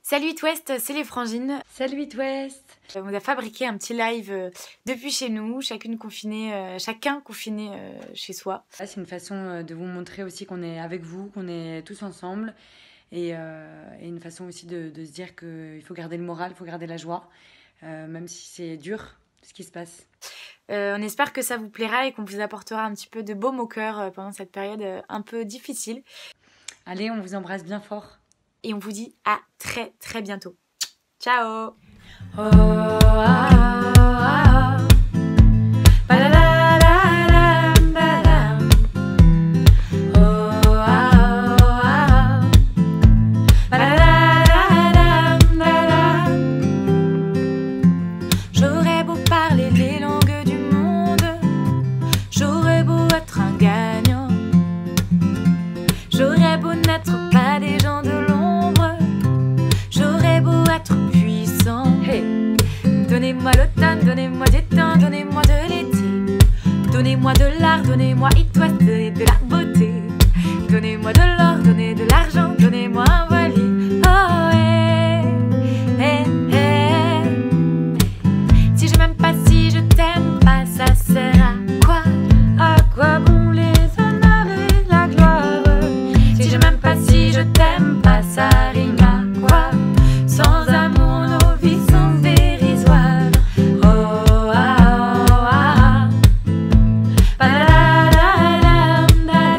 Salut It West, c'est les Frangines. Salut It West. On a fabriqué un petit live depuis chez nous, chacun confiné chez soi. C'est une façon de vous montrer aussi qu'on est avec vous, qu'on est tous ensemble. Et une façon aussi de se dire qu'il faut garder le moral, il faut garder la joie, même si c'est dur ce qui se passe. On espère que ça vous plaira et qu'on vous apportera un petit peu de baume au cœur pendant cette période un peu difficile. Allez, on vous embrasse bien fort. Et on vous dit à très très bientôt. Ciao. J'aurais beau parler les langues du monde, j'aurais beau être un gagnant, j'aurais beau n'être pas des gens de l'ombre, j'aurais beau être puissant. Hey. Donnez-moi l'automne, donnez-moi du temps, donnez-moi de l'été, donnez-moi de l'art, donnez-moi It West, donnez de la beauté, donnez-moi de l'or, donnez de l'argent, donnez-moi un voilier. Oh hey, hey, hey. Si je m'aime pas, si je t'aime pas, ça sert à quoi? À quoi bon les honneurs et la gloire? Si je m'aime pas, si je t'aime pas, ça rime à quoi? Sans amour, nos vies sont dérisoires. Oh ah, oh ah. Ba-da-da-da-da-da.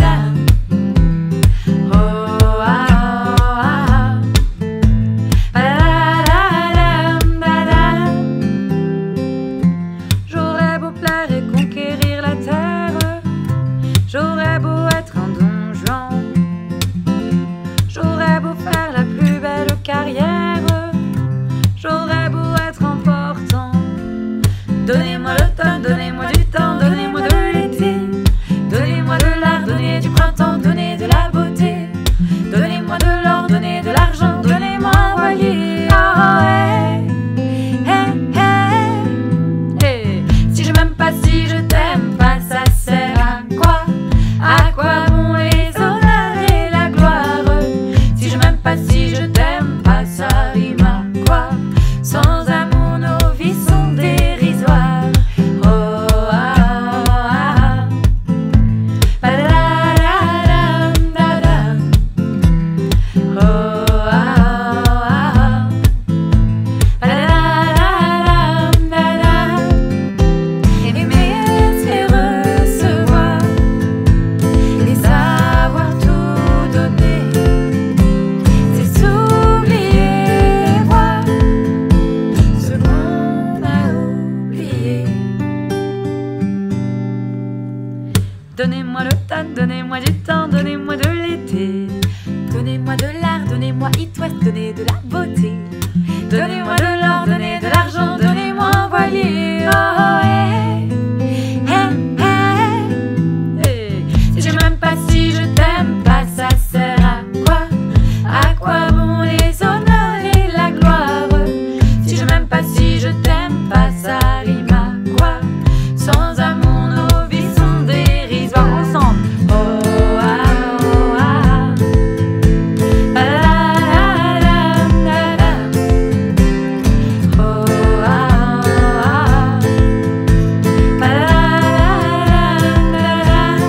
Oh ah, oh ah. Ba-da-da-da-da-da. J'aurais beau plaire et conquérir la terre, j'aurais beau être un Don Juan, j'aurais beau faire la plus belle carrière, j'aurais beau être important. Donnez-moi l'automne, donnez-moi du temps, donnez-moi de l'été, donnez-moi de l'art, donnez du printemps, donnez de la beauté, donnez-moi de l'or, donnez de l'argent, donnez-moi un voilier. Oh, hey, hey, hey, hey. Si je m'aime pas, si je t'aime pas, ça sert à quoi? À quoi bon les honneurs et la gloire? Si je m'aime pas, si je t'aime pas, ça rime à quoi? Sans amour, nos vies sont dérisoires. Oh ah, oh ah. Ba-da-da-da-da-da. Oh ah, oh ah. Ba-da-da-da-da-da. Aimer, c'est recevoir et savoir tout donner, c'est s'oublier et voir ce qu'on a oublié. Donnez-moi l'automne, donnez-moi du temps, donnez-moi de l'été, donnez-moi de l'art, donnez-moi It West, donnez de la beauté, donnez-moi de l'or, donnez de l'argent, donnez-moi un voilier. Oh, hey, hey, hey, hey. Si je m'aime pas, si je t'aime pas, ça sert à quoi? À quoi bon les honneurs et la gloire? Si je m'aime pas, si je t'aime pas, ça rime à quoi? Sans amour, nos vies sont dérisoires. Ensemble. Oh ah, oh ah. Ba-da-da-da-da-da. Oh ah, oh ah. Ba-da-da-da-da-da.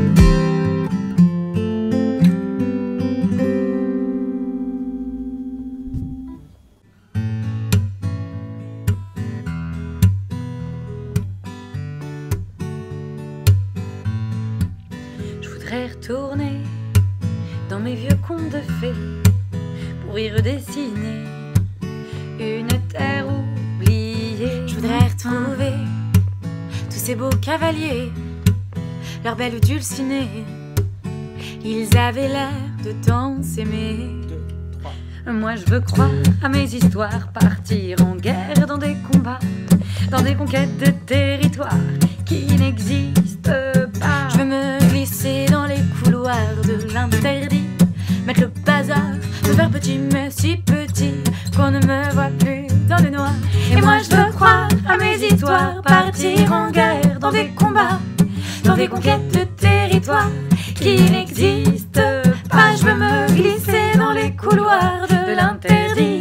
Je voudrais retourner dans mes vieux contes de fées pour y redessiner une terre oubliée. Je voudrais retrouver tous ces beaux cavaliers, leurs belles dulcinées. Ils avaient l'air de tant s'aimer. Moi je veux croire à mes histoires, partir en guerre dans des combats, dans des conquêtes de territoires qui n'existent pas. Je veux me glisser dans les couloirs de l'interdit, mettre le bazar, me faire petit mais si petit qu'on ne me voit plus dans le noir. Et moi je veux croire à mes histoires, partir en guerre dans des combats, dans des conquêtes de territoires qui n'existent pas. Je veux me glisser dans les couloirs de l'interdit,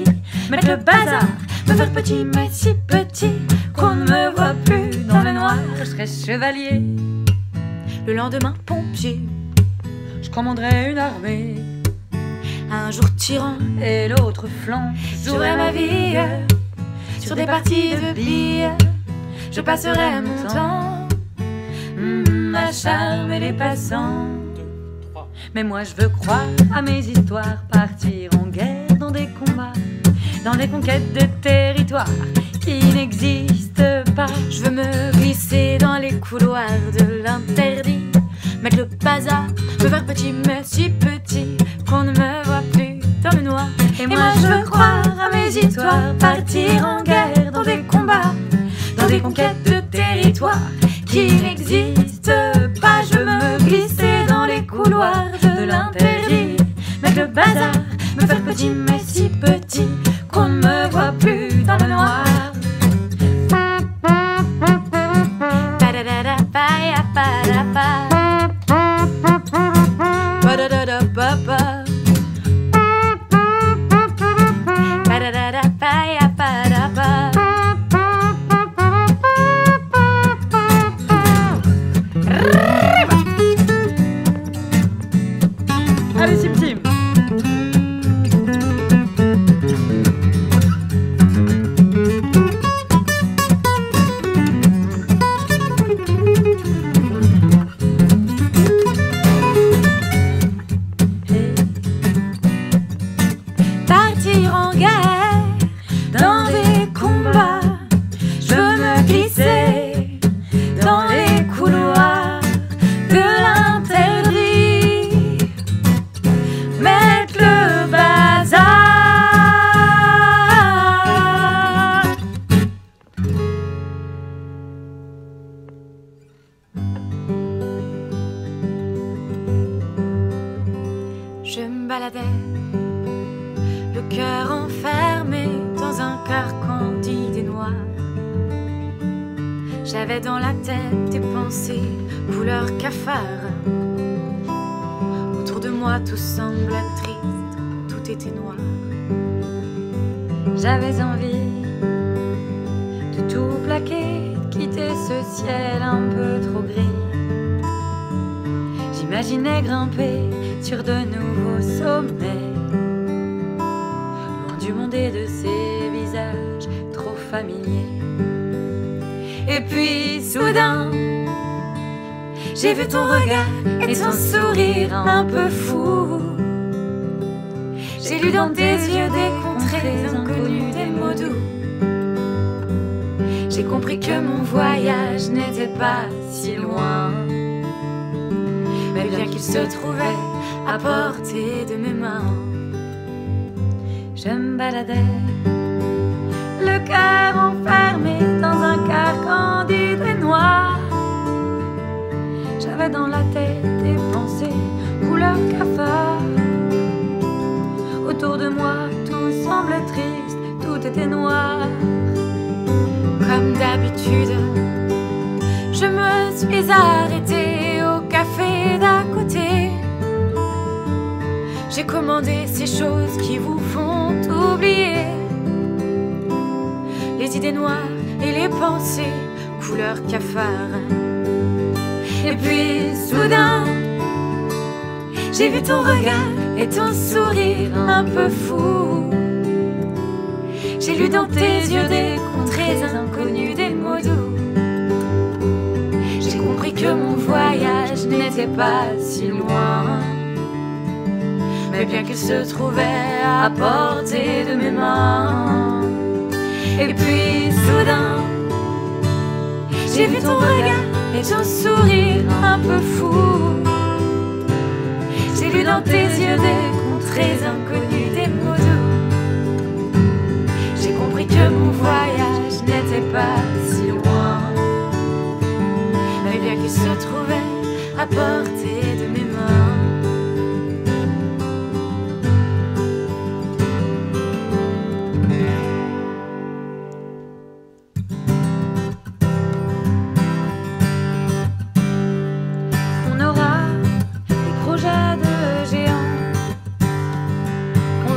mettre le bazar, me faire petit mais si petit qu'on ne me voit plus dans le noir. Je serai chevalier, le lendemain pompier, je commanderai une armée, un jour tyran et l'autre flanc, jouerai ma vie sur des parties de billes. Je passerai mon temps à charmer les passants. Mais moi je veux croire à mes histoires, partir en guerre dans des combats, dans des conquêtes de territoires qui n'existent pas. Je veux me glisser dans les couloirs de l'interdit, mettre le bazar, me faire petit mais si petit qu'on ne me voit plus dans le noir. Et moi je veux croire à mes histoires, partir en guerre dans des combats, dans des conquêtes de territoires qui n'existent pas. Je veux me glisser dans les couloirs de l'interdit, mettre le bazar, me faire petit mais si petit qu'on ne me voit plus dans le noir. Allez, Sim Sim. Partir en guerre dans des combats, je veux me glisser dans les couloirs de l'interdit, mettre le bazar. Je me baladais, le cœur enfermé dans un carcan d'idées noires. J'avais dans la tête des pensées couleur cafard. Autour de moi tout semblait triste, tout était noir. J'avais envie de tout plaquer, de quitter ce ciel un peu trop gris. J'imaginais grimper sur de nouveaux sommets, loin du monde et de ces visages trop familiers. Et puis soudain, j'ai vu ton regard et ton sourire un peu fou. J'ai lu dans tes yeux des contrées inconnues, des mots doux. J'ai compris que mon voyage n'était pas si loin, mais bien qu'il se trouvait à portée de mes mains. Je me baladais, le cœur enfermé dans un carcan d'idées noires. J'avais dans la tête des pensées couleur cafard. Autour de moi tout semblait triste, tout était noir. Comme d'habitude, je me suis arrêtée au café d'à côté. J'ai commandé ces choses qui vous font oublier les idées noires et les pensées couleur cafard. Et puis soudain, j'ai vu ton regard et ton sourire un peu fou. J'ai lu dans tes yeux des contrées inconnues, des mots doux. J'ai compris que mon voyage n'était pas si loin, mais bien qu'il se trouvait à portée de mes mains. Et puis soudain, j'ai vu ton regard et ton sourire un peu fou. J'ai lu dans tes yeux des contrées inconnues, des mots doux. J'ai compris que mon voyage n'était pas si loin, mais bien qu'il se trouvait à portée de mes mains. On aura des projets de géants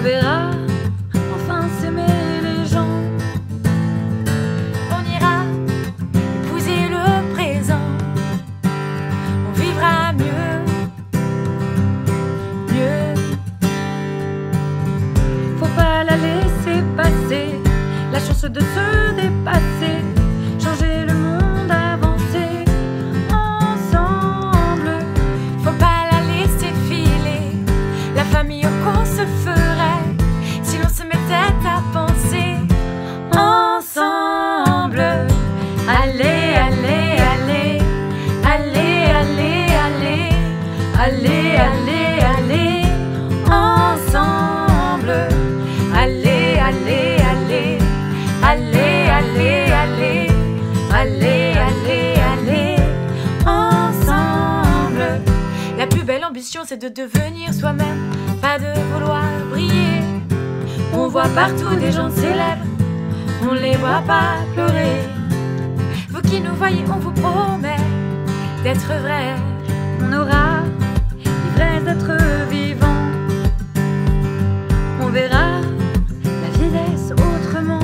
pas la laisser passer, la chance de se dépasser, changer le monde, avancer ensemble. Faut pas la laisser filer, la famille qu'on se ferait si l'on se mettait à penser ensemble. Allez, allez, allez, allez, allez, allez, allez, allez, allez, ensemble. Allez, allez, allez, allez, allez, allez, allez, allez, allez, ensemble. La plus belle ambition c'est de devenir soi-même, pas de vouloir briller. On voit partout des gens célèbres, on les voit pas pleurer. Vous qui nous voyez, on vous promet d'être vrais. On aura l'ivresse d'être vivant, on verra la vieillesse autrement.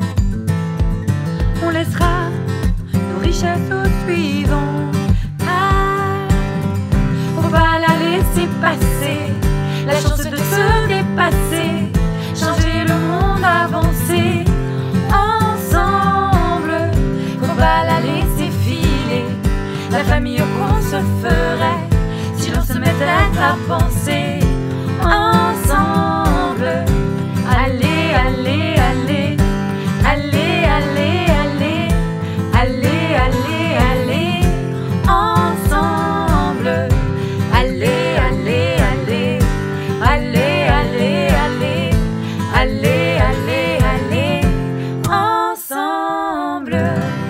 On laissera nos richesses aux suivants. Ah, Faut pas la laisser passer, la chance de se dépasser, changer le monde, avancer ensemble. Faut pas la laisser filer, la famille qu'on se ferait si l'on se mettait à penser ensemble. Allez, allez, allez, allez, allez, allez, allez, allez, allez, ensemble. Allez, allez, allez, allez, allez, allez, allez, allez, allez, ensemble.